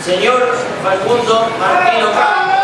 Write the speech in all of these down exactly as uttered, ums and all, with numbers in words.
Señor Facundo Martino Campos.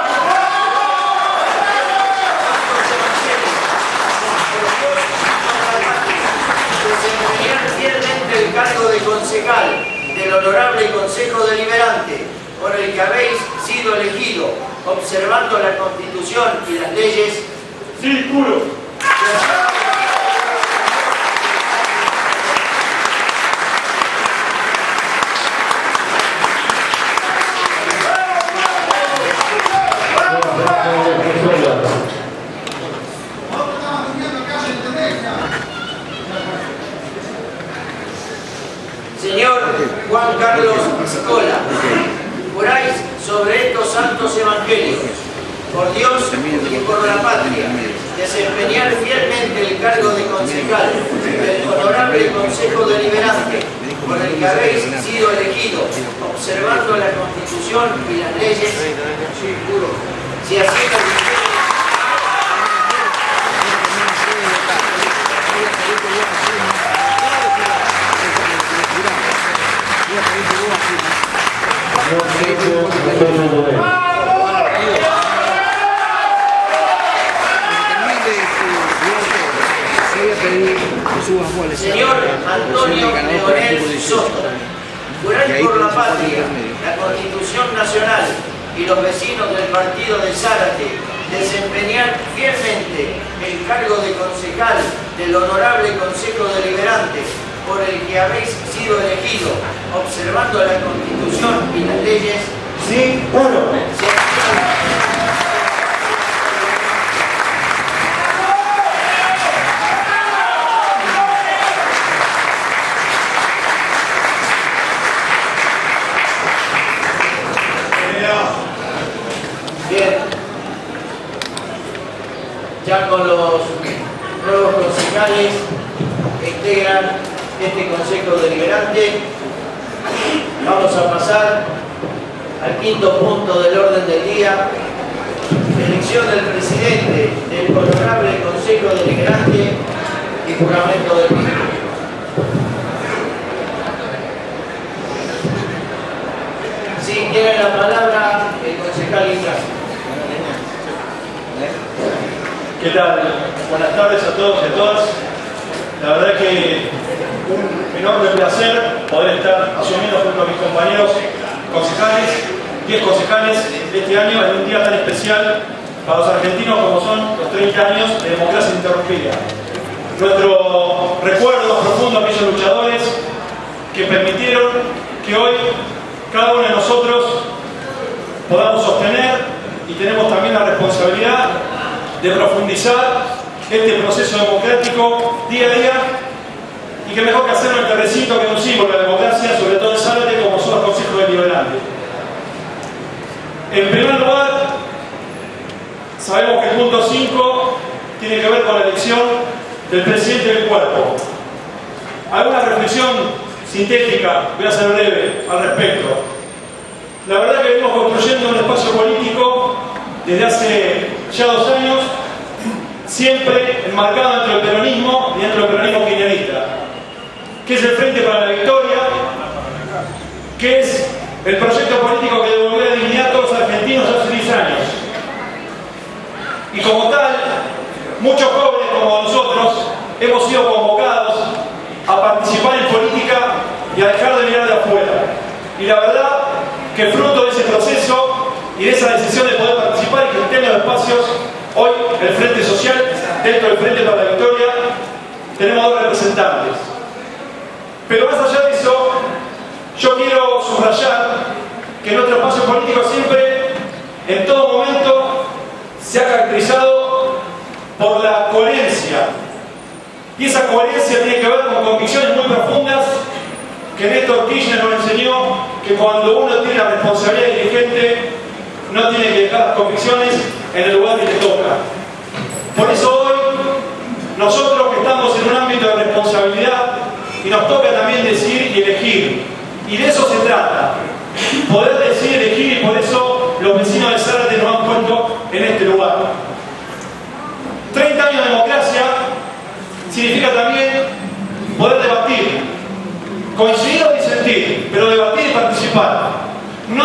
Desempeñar fielmente el cargo de concejal del Honorable Consejo Deliberante, por el que habéis sido elegido, observando la Constitución y las leyes. Sí, juro. Señor Juan Carlos Escola, juráis sobre estos santos evangelios, por Dios y por la patria, desempeñar fielmente el cargo de concejal del Honorable Consejo Deliberante, por el que habéis sido elegido, observando la Constitución y las leyes. Si así lo Señor Antonio Leonel Soto, juráis por la patria, la Constitución Nacional y los vecinos del partido de Zárate, desempeñar fielmente el cargo de concejal del Honorable Consejo Deliberante, por el que habéis sido elegido, observando la Constitución y las leyes. Sí, uno. Bien, ya con los nuevos concejales que integran este Consejo Deliberante, vamos a pasar al quinto punto del orden del día: elección del presidente del Honorable Consejo Deliberante y juramento del mismo. Si tiene la palabra el concejal Ignacio. ¿Qué tal? Buenas tardes a todos y a todas. La verdad que un enorme placer poder estar asumiendo junto a mis compañeros concejales, diez concejales este año en un día tan especial para los argentinos como son los treinta años de democracia interrumpida. Nuestro recuerdo profundo a aquellos luchadores que permitieron que hoy cada uno de nosotros podamos sostener, y tenemos también la responsabilidad de profundizar este proceso democrático día a día, y que mejor que hacerlo en este recinto, que es un símbolo de la democracia, sobre todo en Zárate, como son los consejos deliberantes. En primer lugar, sabemos que el punto cinco tiene que ver con la elección del presidente del cuerpo. ¿Alguna reflexión sintética? Voy a ser breve al respecto. La verdad que venimos construyendo un espacio político desde hace ya dos años, siempre enmarcado dentro del peronismo y dentro del peronismo kirchnerista, que es el Frente para la Victoria, que es el proyecto político que devolvió la dignidad a todos los argentinos hace diez años. Y como tal, muchos jóvenes como nosotros hemos sido convocados a participar en política y a dejar de mirar de afuera. Y la verdad que fruto de ese proceso y de esa decisión de poder participar y que tenga espacios, hoy el Frente Social, dentro del Frente para la Victoria, tenemos dos representantes. Pero más allá de eso, yo quiero subrayar que nuestro espacio político siempre, en todo momento, se ha caracterizado por la coherencia. Y esa coherencia tiene que ver con convicciones muy profundas que Néstor Kirchner nos enseñó, que cuando uno tiene la responsabilidad de dirigente, no tiene que dejar las convicciones en el lugar que le toca. Por eso hoy, nosotros que estamos en un ámbito de responsabilidad, y nos toca también decidir y elegir, y de eso se trata, poder decidir, elegir, y por eso los vecinos de Zárate nos han puesto en este lugar. treinta años de democracia significa también poder debatir, coincidir o disentir, pero debatir y participar. No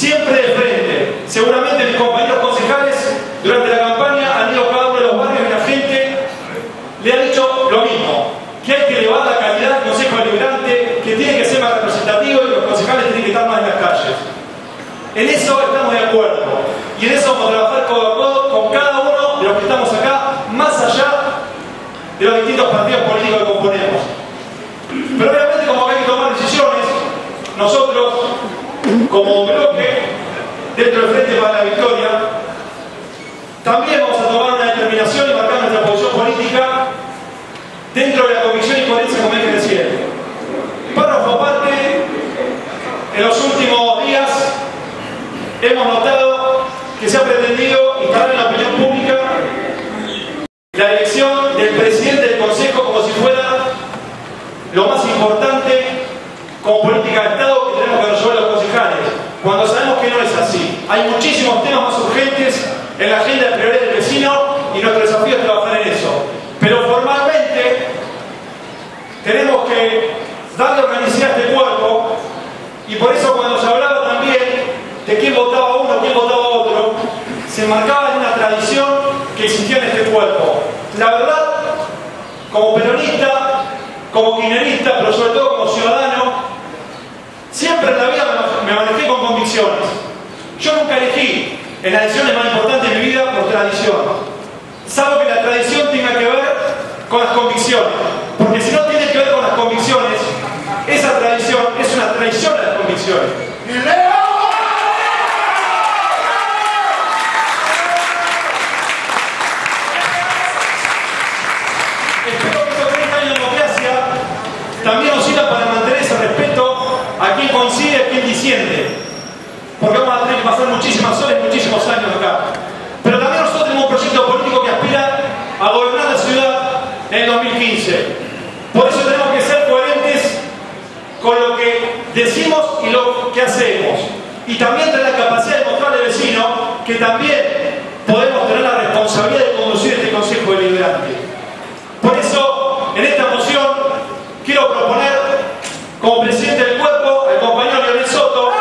siempre de frente. Seguramente mis compañeros concejales durante la campaña han ido a cada uno de los barrios y la gente le ha dicho lo mismo, que hay que elevar la calidad del Consejo Deliberante, que tiene que ser más representativo y los concejales tienen que estar más en las calles. En eso estamos de acuerdo y en eso vamos a trabajar codo a codo con cada uno de los que estamos acá, más allá de los distintos partidos políticos que componemos. Pero obviamente, como hay que tomar decisiones, nosotros, como bloque dentro del Frente para la Victoria, también vamos a tomar una determinación y marcar nuestra posición política dentro de la convicción y coherencia como dije recién. Párrafo aparte, en los últimos días hemos notado que se ha pretendido instalar en la opinión pública la elección del presidente del Consejo como si fuera lo más importante como política de Estado que tenemos que resolver los concejales, cuando sabemos que no es así. Hay muchísimos temas más urgentes en la agenda de prioridad del vecino y nuestro desafío es trabajar en eso. Pero formalmente tenemos que darle organicidad a este cuerpo y por eso cuando se hablaba también de quién votaba uno, quién votaba otro, se marcaba en una tradición que existía en este cuerpo. La verdad, como peronista, como kirchnerista, pero sobre todo como ciudadano, siempre en la vida me manejé con convicciones. Yo nunca elegí en las decisiones más importantes de mi vida por tradición, salvo que la tradición tenga que ver con las convicciones, porque si no tiene que ver con las convicciones, esa tradición es una traición a las convicciones. Espero que estos treinta años de democracia también nos sirvan para mantener ese respeto a quien coincide, a quien disiente, porque vamos a tener que pasar muchísimas horas y muchísimos años acá. Pero también nosotros tenemos un proyecto político que aspira a gobernar la ciudad en el dos mil quince. Por eso tenemos que ser coherentes con lo que decimos y lo que hacemos. Y también tener la capacidad de mostrarle al vecino que también podemos tener la responsabilidad de conducir este Consejo Deliberante. Por eso, en esta moción, quiero proponer como presidente del cuerpo al compañero Leonel Soto,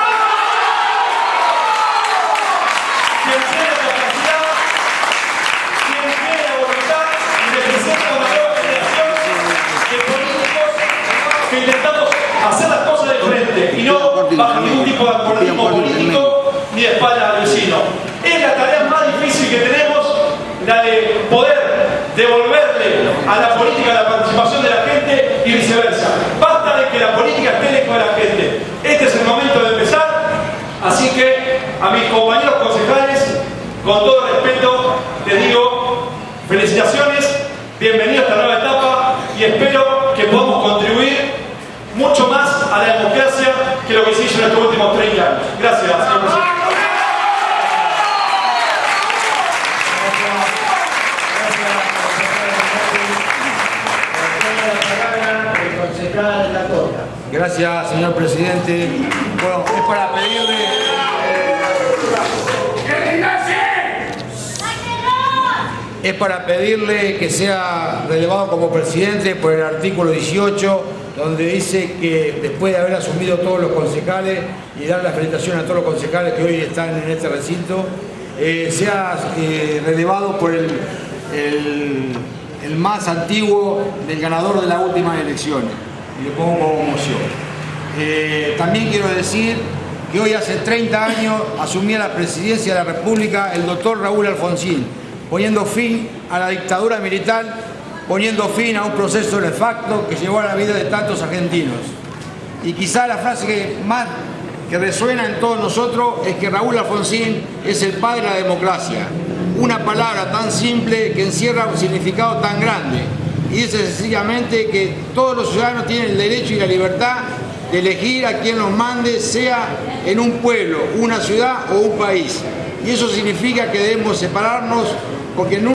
quien tiene la capacidad, quien tiene la voluntad y representa una nueva generación de políticos que intentamos hacer las cosas de frente y no bajo ningún tipo de acordismo político ni de espalda al vecino. Es la tarea más difícil que tenemos, la de poder devolverle a la política la participación de la gente y viceversa. Basta de que la política esté lejos de la gente. Este es el momento de empezar, así que a mis compañeros concejales, con todo respeto, les digo felicitaciones, bienvenidos a esta nueva etapa y espero que podamos contribuir mucho más a la democracia que lo que se hizo en estos últimos treinta años. Gracias, señor presidente. Gracias, señor presidente. Bueno, es para pedirle... Es para pedirle que sea relevado como presidente por el artículo dieciocho, donde dice que después de haber asumido todos los concejales y dar la felicitación a todos los concejales que hoy están en este recinto, eh, sea eh, relevado por el, el, el más antiguo del ganador de las últimas elecciones. Y le pongo como moción. Eh, también quiero decir que hoy hace treinta años asumía la presidencia de la República el doctor Raúl Alfonsín, poniendo fin a la dictadura militar, poniendo fin a un proceso nefasto que llevó a la vida de tantos argentinos. Y quizá la frase que más que resuena en todos nosotros es que Raúl Alfonsín es el padre de la democracia. Una palabra tan simple que encierra un significado tan grande. Y dice sencillamente que todos los ciudadanos tienen el derecho y la libertad de elegir a quien los mande, sea en un pueblo, una ciudad o un país. Y eso significa que debemos separarnos porque nunca